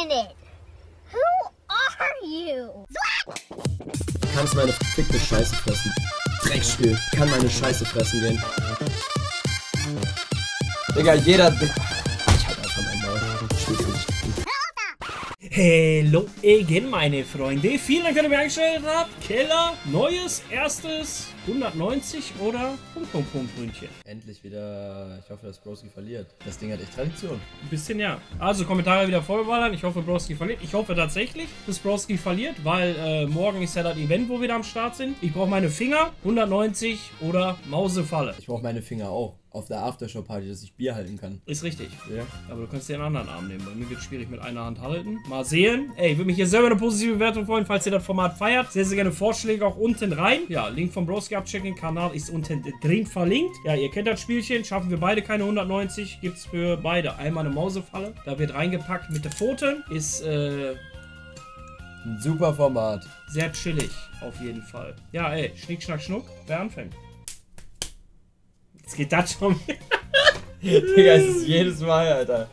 minute. Who are you? Du kannst meine verfickte Scheiße fressen. Dreckspiel. Kann meine Scheiße fressen gehen. Digga, jeder... Ich halt einfach mein Maul. Spiel für dich. Hallo again, meine Freunde. Vielen Dank, dass ihr mir eingestellt habt. Keller, neues, erstes, 190 oder Brötchen. Endlich wieder... Ich hoffe, dass Broski verliert. Das Ding hat echt Tradition. Ein bisschen, ja. Also, Kommentare wieder vollballern. Ich hoffe, Broski verliert. Ich hoffe tatsächlich, dass Broski verliert, weil morgen ist ja das Event, wo wir da am Start sind. Ich brauche meine Finger, 190 oder Mausefalle. Ich brauche meine Finger auch. Auf der Aftershow-Party, dass ich Bier halten kann. Ist richtig. Ja. Aber du kannst dir einen anderen Arm nehmen. Bei mir wird es schwierig mit einer Hand halten. Mal sehen. Ey, ich würde mich hier selber eine positive Bewertung freuen, falls ihr das Format feiert. Sehr, sehr gerne Vorschläge auch unten rein. Ja, Link von Broski abchecken. Kanal ist unten drin verlinkt. Ja, ihr kennt das Spielchen. Schaffen wir beide keine 190. Gibt es für beide einmal eine Mausefalle. Da wird reingepackt mit den Pfoten. Ist, ein super Format. sehr chillig. Auf jeden Fall. Ja, ey. Schnick, schnack, schnuck. Wer anfängt? Jetzt geht das schon. Digga, es ist jedes Mal, Alter.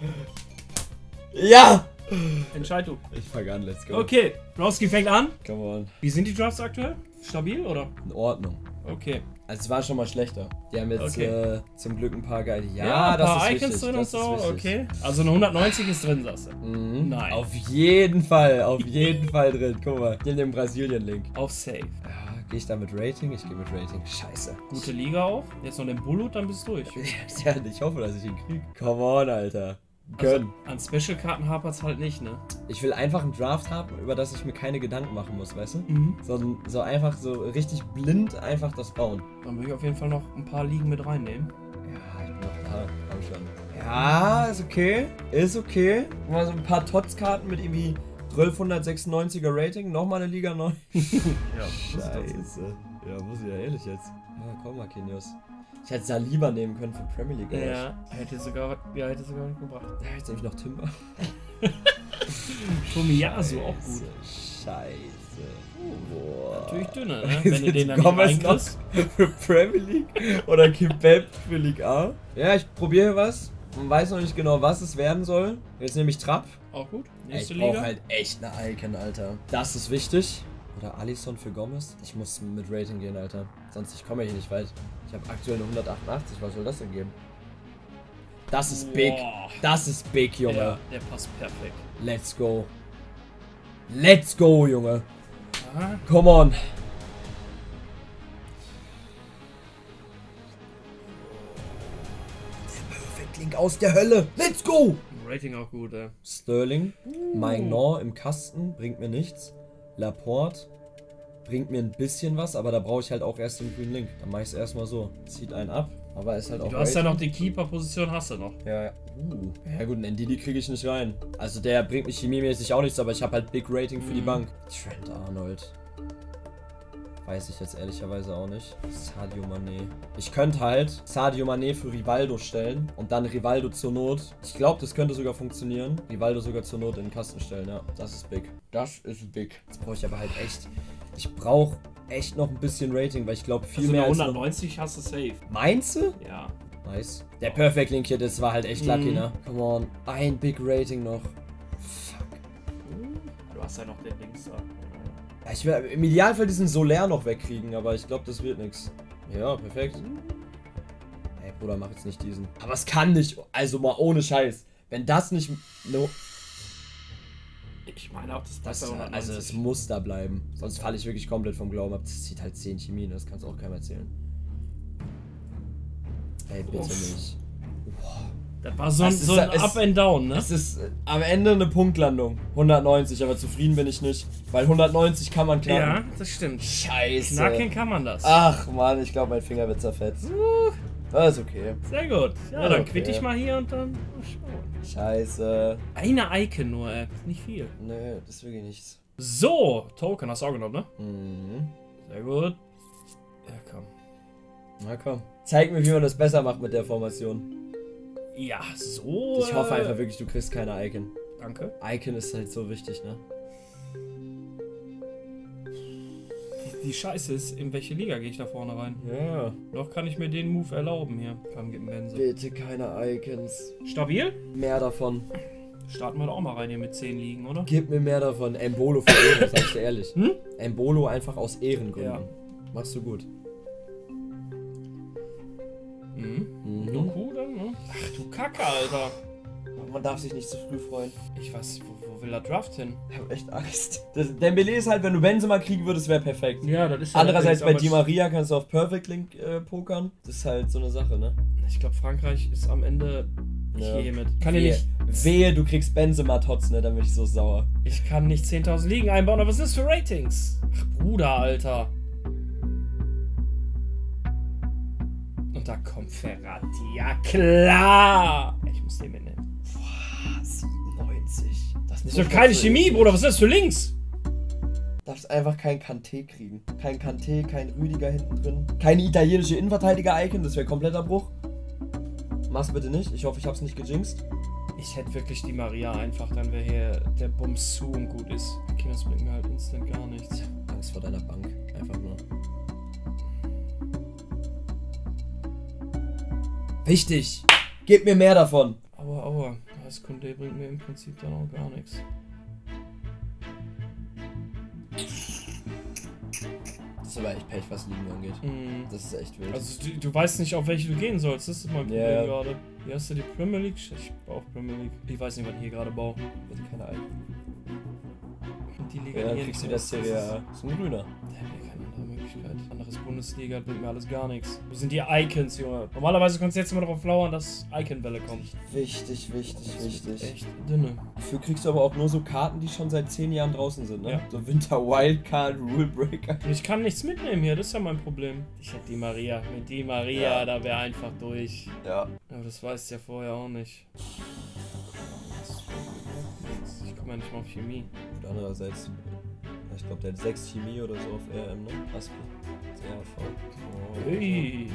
Ja! Entscheid du. Ich fang an, let's go. Okay, Broski fängt an. Come on. Wie sind die Drafts aktuell? Stabil, oder? In Ordnung. Okay. Also es war schon mal schlechter. Die haben jetzt Okay. Zum Glück ein paar geile... Ja, ein paar Icons wichtig, drin und das so. ist wichtig. Okay. Also eine 190 ist drin, sagst du. Mhm. Nein. Auf jeden Fall drin. Guck mal, hier in dem Brasilien-Link. Auf Safe. Ja, gehe ich da mit Rating? Ich gehe mit Rating. Scheiße. Gute Liga auch. Jetzt noch den Bullet, dann bist du durch. Ja, ich hoffe, dass ich ihn kriege. Come on, Alter. Gönn. Also, an Special-Karten hapert es halt nicht, ne? Ich will einfach einen Draft haben, über das ich mir keine Gedanken machen muss, weißt du? Mhm. So einfach so richtig blind einfach das bauen. Dann würde ich auf jeden Fall noch ein paar Ligen mit reinnehmen. Ja, ich bin noch da. Komm schon. Ja, ist okay. Ist okay. Mal so ein paar Tots-Karten mit irgendwie 1296er Rating. Nochmal eine Liga neu. Ja, Scheiße. Ja, muss ich ja ehrlich jetzt. Ja, komm, Marquinhos. Ich hätte Saliba nehmen können für Premier League. Ja, hätte sogar was gebracht. Ja, jetzt nehme ich noch Timber. Tomiyasu auch gut. Scheiße. Boah. Natürlich dünner, ne? Wenn du den dann nicht Kommen wir reinkriegst. noch für Premier League oder Kebab für Ligue A? Ja, ich probiere was. Man weiß noch nicht genau, was es werden soll. Jetzt nehme ich Trapp. Auch gut. Ich Nächste brauche Liga. halt echt eine Icon, Alter. Das ist wichtig. Oder Alisson für Gomez. Ich muss mit Rating gehen, Alter. Sonst ich komme hier nicht weit. Ich habe aktuell eine 188. Was soll das denn geben? Das ist big. Boah. Das ist big, Junge. Ja, der passt perfekt. Let's go. Let's go, Junge. Aha. Come on. Der Perfect Link aus der Hölle. Let's go. Rating auch gut, ey. Sterling. Maignan im Kasten. Bringt mir nichts. Laporte. Bringt mir ein bisschen was, aber da brauche ich halt auch erst den grünen Link. Dann mache ich es erstmal so. Zieht einen ab. Aber ist halt auch... Du hast ja noch die Keeper-Position, hast du noch. Ja, ja. Ja gut, einen Ndidi kriege ich nicht rein. Also der bringt mich chemiemäßig auch nichts, aber ich habe halt Big Rating für die Bank. Trent Arnold. Weiß ich jetzt ehrlicherweise auch nicht. Sadio Mané. Ich könnte halt Sadio Mané für Rivaldo stellen und dann Rivaldo zur Not. Ich glaube, das könnte sogar funktionieren. Rivaldo sogar zur Not in den Kasten stellen, ja. Das ist big. Das ist big. Jetzt brauche ich aber halt echt... Ich brauche echt noch ein bisschen Rating, weil ich glaube viel Also mehr eine als... 190 hast du safe. Meinst du? Ja. Nice. Der Perfect Link hier, das war halt echt lucky, ne? Come on. Ein Big Rating noch. Fuck. Du hast ja noch den Links da. Ja, ich will im Idealfall diesen Soler noch wegkriegen, aber ich glaube, das wird nichts. Ja, perfekt. Ey, Bruder, mach jetzt nicht diesen. Aber es kann nicht, also mal ohne Scheiß. Wenn das nicht... No, Ich meine auch, das das, passt bei also 190. es muss da bleiben. Sonst falle ich wirklich komplett vom Glauben ab. Das zieht halt 10 Chemie, das kannst du auch keinem erzählen. Ey, bitte nicht. Das war so ein, Das ist- so ein es- Up and Down, ne? Es ist am Ende eine Punktlandung. 190, aber zufrieden bin ich nicht. Weil 190 kann man knacken. Ja, das stimmt. Scheiße. Knacken kann man das. Ach man, ich glaube, mein Finger wird zerfetzt. Das ist okay. Sehr gut. Ja, Ja, dann okay. quitte ich mal hier und dann mal schauen. Scheiße. Eine Icon nur, ey. Nicht viel. Nö, das ist wirklich nichts. So, Token hast du auch genommen, ne? Mhm. Sehr gut. Ja, komm. Na komm. Zeig mir, wie man das besser macht mit der Formation. Ja, so. Ich hoffe einfach wirklich, du kriegst keine Icon. Danke. Icon ist halt so wichtig, ne? Die Scheiße ist, in welche Liga gehe ich da vorne rein? Ja. Noch kann ich mir den Move erlauben hier. Komm, gib einen Benze. Bitte keine Icons. Stabil? Mehr davon. Starten wir doch auch mal rein hier mit 10 Ligen, oder? Gib mir mehr davon. Embolo für Ehren, sag ich dir ehrlich. Embolo einfach aus Ehrengründen. Ja. Machst du gut. Doku dann, ne? Ach du Kacke, Alter. Man darf sich nicht zu früh freuen. Ich weiß, wo will der Draft hin? Ich hab echt Angst. Dembélé ist halt, wenn du Benzema kriegen würdest, wäre perfekt. Ja, das ist ja Andererseits bei natürlich, Di Maria kannst du auf Perfect Link pokern. Das ist halt so eine Sache, ne? Ich glaube, Frankreich ist am Ende hier mit. Kann Wehe, ich nicht. wehe, du kriegst Benzema Tots, ne? Dann bin ich so sauer. Ich kann nicht 10.000 Ligen einbauen, aber was ist das für Ratings? Ach, Bruder, Alter. Und da kommt Ferrati. Ja, klar. Ich muss den mitnehmen. Boah, 97. Das Das ist doch keine Chemie, Bruder. Was ist das für Links? Darfst einfach keinen Kanté kriegen. Kein Kanté, kein Rüdiger hinten drin. Keine italienische Innenverteidiger-Icon, das wäre kompletter Bruch. Mach's bitte nicht. Ich hoffe, ich hab's nicht gejinxt. Ich hätte wirklich die Maria einfach, dann wäre hier der Bums zu und gut ist. Okay, das bringt mir halt instant gar nichts. Angst vor deiner Bank. Einfach nur. Wichtig! Gib mir mehr davon! Aua. Das Kunde bringt mir im Prinzip dann auch gar nichts. Das ist aber echt Pech, was Ligen angeht. Das ist echt wild. Also du weißt nicht, auf welche du gehen sollst. Das ist mein Problem Ja. gerade. Wie hast du die Premier League? Ich brauche Premier League. Ich weiß nicht, was ich hier gerade baue. Bitte keine Icon. Und die Liga Ja, dann hier kriegst du nicht. das Serie A. Das ist ein Grüner. Da haben wir keine andere Möglichkeit. Anderes Bundesliga bringt mir alles gar nichts. Wo sind die Icons, Junge? Normalerweise kannst du jetzt immer darauf lauern, dass Icon-Welle kommt. Wichtig. Echt dünne. Dafür kriegst du aber auch nur so Karten, die schon seit 10 Jahren draußen sind, ne? Ja. So Winter Wildcard, Rule Breaker. Und ich kann nichts mitnehmen hier, das ist ja mein Problem. Ich hätte die Maria. Mit die Maria, Ja. da wäre einfach durch. Ja. Aber das weißt du ja vorher auch nicht. Ich komme ja nicht mal auf Chemie. Und andererseits, ich glaube, der hat 6 Chemie oder so auf RM, ne? Aspi. Sehr voll. Oh. Ui.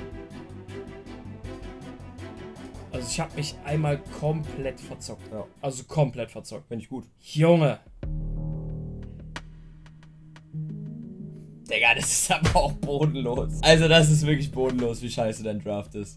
Also ich habe mich einmal komplett verzockt. Ja. Also komplett verzockt. Finde ich gut. Junge. Digga, das ist aber auch bodenlos. Also das ist wirklich bodenlos, wie scheiße dein Draft ist.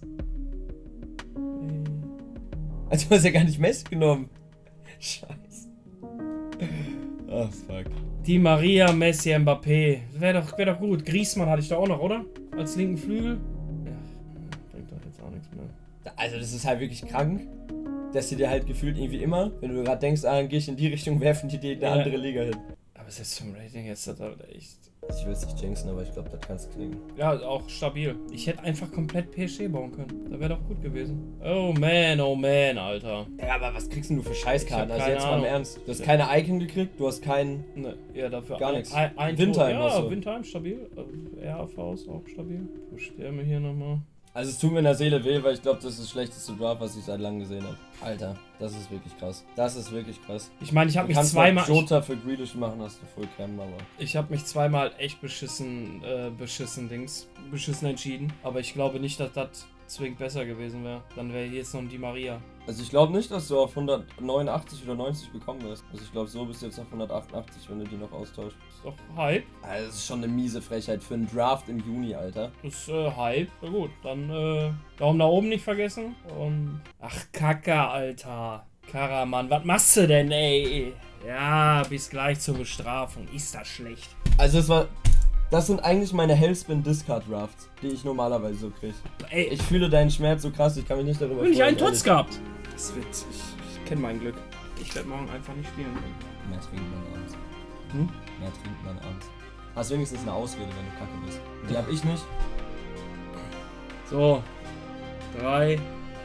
Also du hast ja gar nicht Messi genommen. Scheiße. Oh fuck. Die Maria, Messi, Mbappé. Wäre doch gut. Griezmann hatte ich da auch noch, oder? Als linken Flügel. Ja, bringt doch jetzt auch nichts mehr. Also das ist halt wirklich krank, dass sie dir halt gefühlt irgendwie immer, wenn du gerade denkst, dann gehe ich in die Richtung, werfen die dir in eine andere Liga hin. Aber selbst vom Rating jetzt hat er echt... Ich will es nicht jinxen, aber ich glaube, das kannst du knicken. Ja, auch stabil. Ich hätte einfach komplett PSG bauen können. Da wäre doch gut gewesen. Oh man, Alter. Ja, aber was kriegst denn du für Scheißkarten? Ich hab Also keine jetzt mal im Ahnung. Ernst. Du hast keine Icon gekriegt, du hast keinen... Ne, ja, dafür Gar nichts. Ein Windheim Tor. hast Ja, du. Windheim, stabil. RAV ist auch stabil. Push der mir hier nochmal. Also es tut mir in der Seele weh, weil ich glaube, das ist das schlechteste Draft, was ich seit langem gesehen habe. Alter, das ist wirklich krass. Das ist wirklich krass. Ich meine, ich habe Du mich kannst zweimal... Jota für Grealish machen, hast du voll Cam, aber... Ich habe mich zweimal echt beschissen entschieden. Aber ich glaube nicht, dass das zwingend besser gewesen wäre. Dann wäre hier jetzt noch die Maria. Also ich glaube nicht, dass du auf 189 oder 90 gekommen wirst. Also ich glaube, so bist du jetzt auf 188, wenn du die noch austauschst. Ist doch Hype. Also das ist schon eine miese Frechheit für einen Draft im Juni, Alter. Das ist Hype. Na gut, dann Daumen nach oben nicht vergessen. Und... Ach, Kacke, Alter. Karaman, was machst du denn, ey? Ja, bis gleich zur Bestrafung. Ist das schlecht. Also das sind eigentlich meine Hellspin Discard Drafts, die ich normalerweise so kriege. Ey, Ich fühle deinen Schmerz so krass, ich kann mich nicht darüber bin ich einen freuen, Tots gehabt. Das wird... Ich kenne mein Glück. Ich werde morgen einfach nicht spielen können. ehrlich. Mehr trinkt man abends. Hm? Mehr trinkt man abends. Hast wenigstens eine Ausrede, wenn du kacke bist. Die hab ich nicht. So. 3,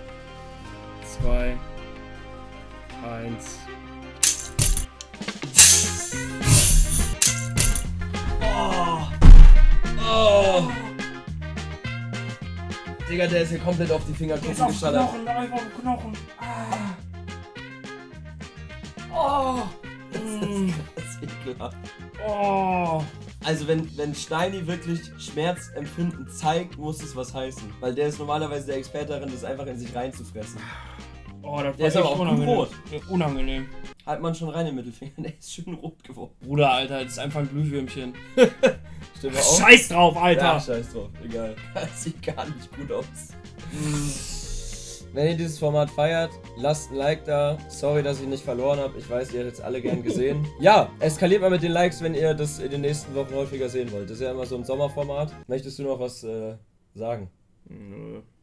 2, 1. Oh! Digga, der ist hier komplett auf die Fingerkuppen geschallert. einfach auf den Knochen. Oh! Das ist ekelhaft. Oh. Also wenn Steini wirklich Schmerzempfinden zeigt, muss es was heißen. Weil der ist normalerweise der Experte darin, das einfach in sich reinzufressen. Oh, das Der ist war aber echt auch unangenehm. rot. Unangenehm. Halt man schon rein im Mittelfinger, der ist schön rot geworden. Bruder, Alter, das ist einfach ein Glühwürmchen. Stimmt auch. Scheiß drauf, Alter. Ja, scheiß drauf, egal. Das sieht gar nicht gut aus. Wenn ihr dieses Format feiert, lasst ein Like da. Sorry, dass ich nicht verloren habe. Ich weiß, ihr hättet es alle gern gesehen. Ja, eskaliert mal mit den Likes, wenn ihr das in den nächsten Wochen häufiger sehen wollt. Das ist ja immer so ein Sommerformat. Möchtest du noch was sagen? Nö.